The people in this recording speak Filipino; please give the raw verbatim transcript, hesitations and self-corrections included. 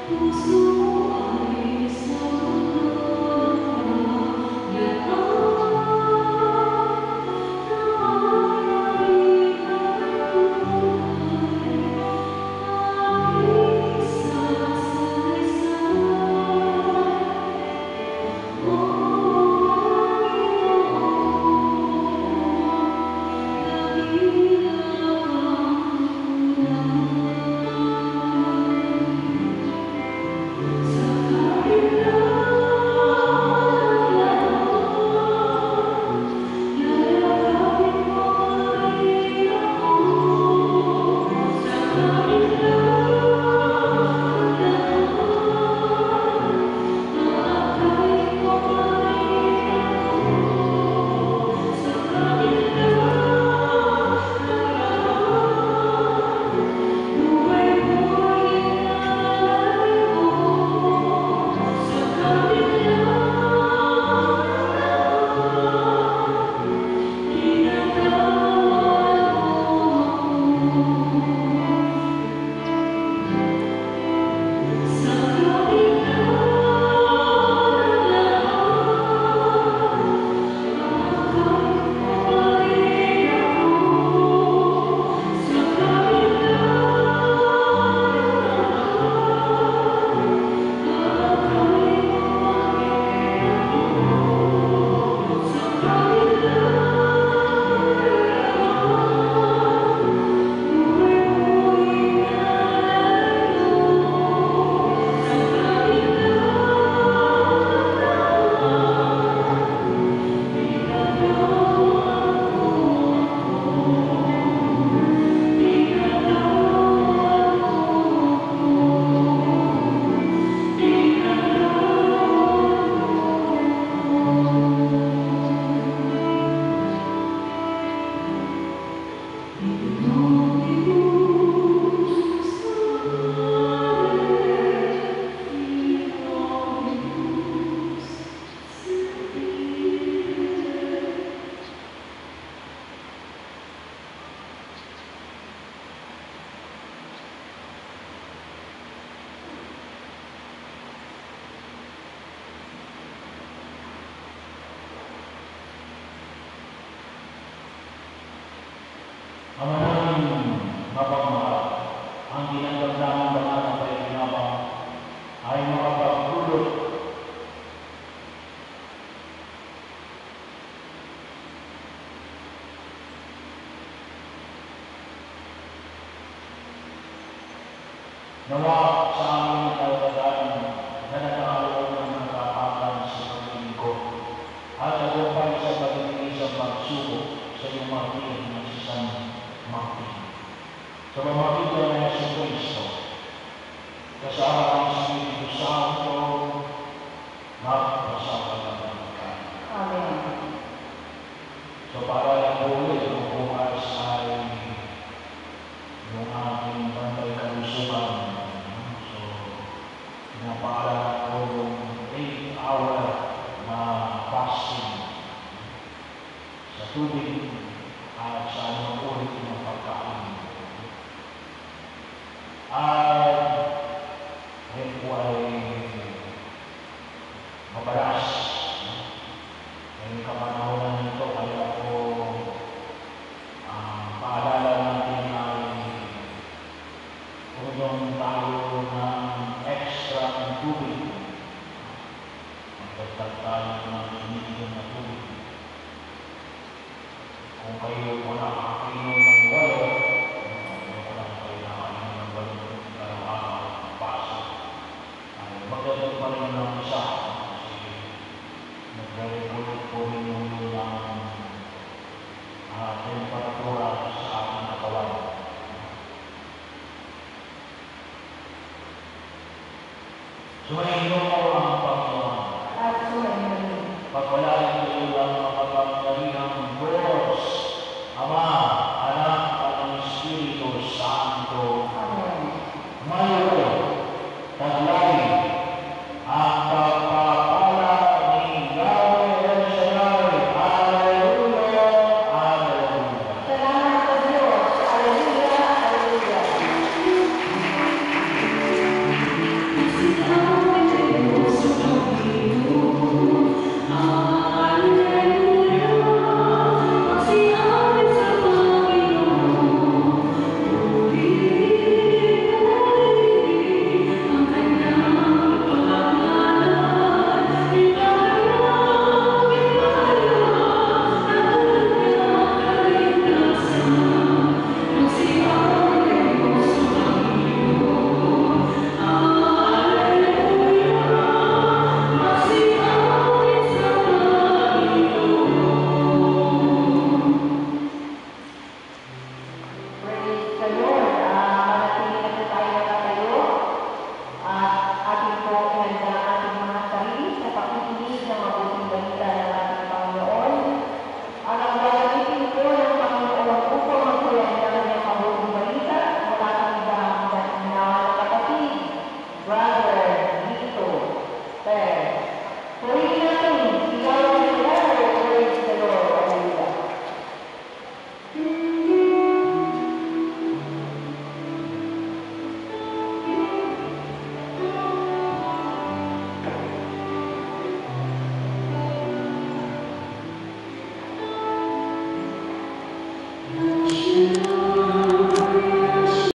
Amahan mapagmahal, ang ginagandang banal na pagkinabang ay makapagdulot nawa sa aming kalagayan na nag-aalok ng nagkakatan sa paglingkod at nagupay sa pagiging sa pagsubok sa iyong martir ng isang martir. Sa pamamagitan ng Yesu Kristo, kasama ang Espiritu Santo, magpasalamat ka. Amen. So para lang huli, ang bukas ay yung ating bantay kalusugan. So, pinapaalala ko yung eight hour na fasting sa tubig at sa anong ulit ng pagkain. At rin po ay mabalas. Ngayong kapanahonan nito, kaya po uh, paalala natin ay kung tayo ng extra ng tubig. Magdagdag tayo ng iniinom na tubig. Kung kayo wala kakakinom ng walo, wala kayo nakainom ng walo ng araw-araw, paso, ay magdagdag pa rin ng isa. Kasi nagre-regulate po rin yung ng uh, temperatura sa ating katawan. Sumainyo mo ang Panginoon. At sumainyo. Pagpalain kayo lang ang kapangyarihang Diyos, Ama, Anak, at ang Espiritu Santo. Amen. Ngayon, taglay ang pagpapala ni Yahweh El Shaddai. Alleluia, Alleluia. Salamat sa Diyos. Alleluia, Alleluia. Thank you.